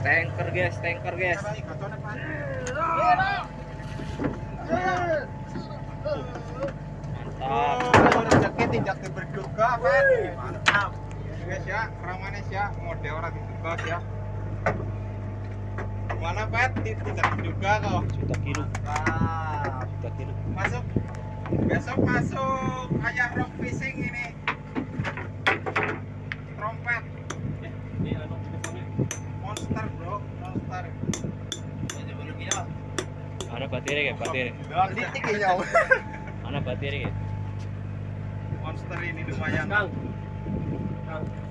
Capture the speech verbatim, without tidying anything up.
Tanker guys, tanker guys. Mantap. Rezeki tidak berduga, Pak. Mantap. Guys ya, ramanes ya, mode orang diduga ya. Mana Pet? Tidak diduga kok. Juta kilo. Mantap. Juta kilo. Masuk. Besok masuk ayah rock fishing ini. Trompet. Ini anu teleponnya. Monster bro, monster. Ini belum ya. Ana bateri kayak bateri. Litik ya. Ana bateri kayak. Monster ini lumayan. Kang. Kang.